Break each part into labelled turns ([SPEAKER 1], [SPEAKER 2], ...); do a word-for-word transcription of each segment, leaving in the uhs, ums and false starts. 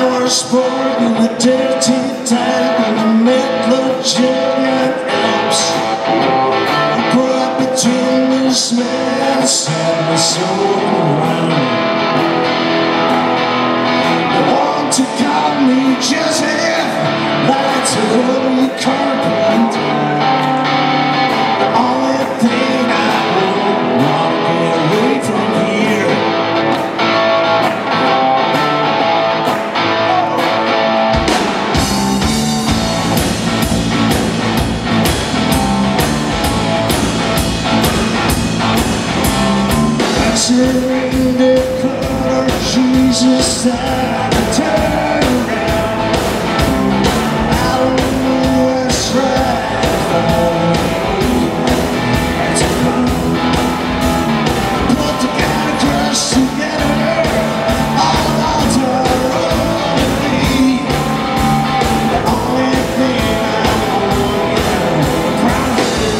[SPEAKER 1] was born in a dirty town and I met legitimate apes. I grew up between this man and set my soul around. They want to call me Joseph, like to holy carpenter. The only thing I want to get away from here. In the color, Jesus, I turn around. I don't know what's right for me. It's fun. Put the characters together, all odds are on me. The only thing I want is proud of it.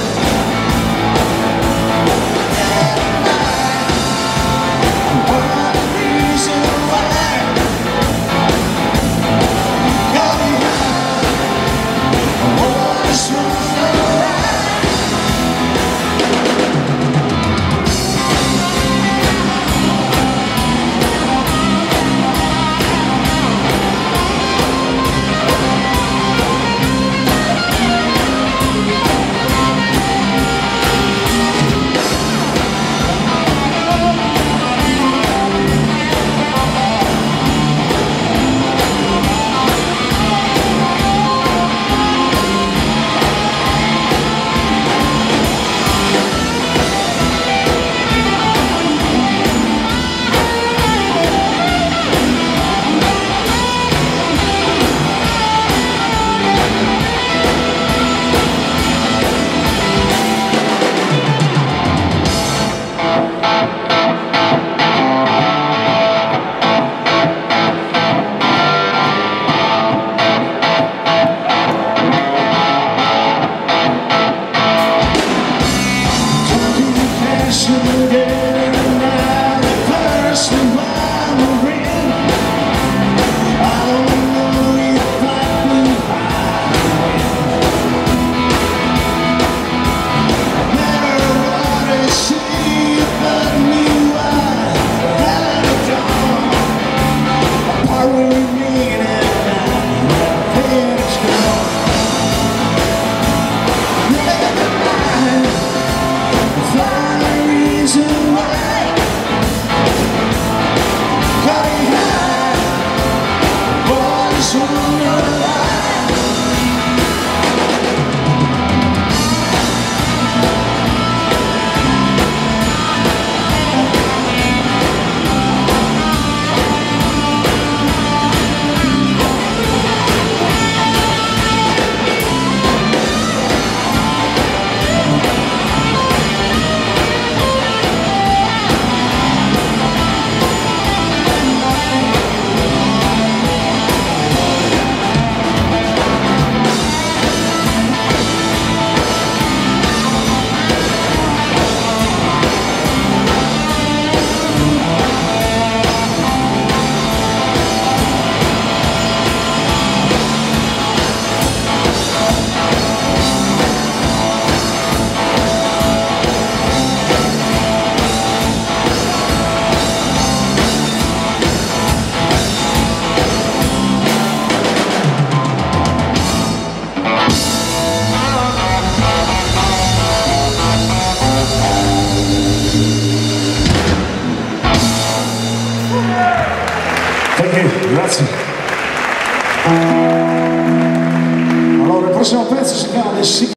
[SPEAKER 2] Grazie. Allora, il prossimo pezzo si chiama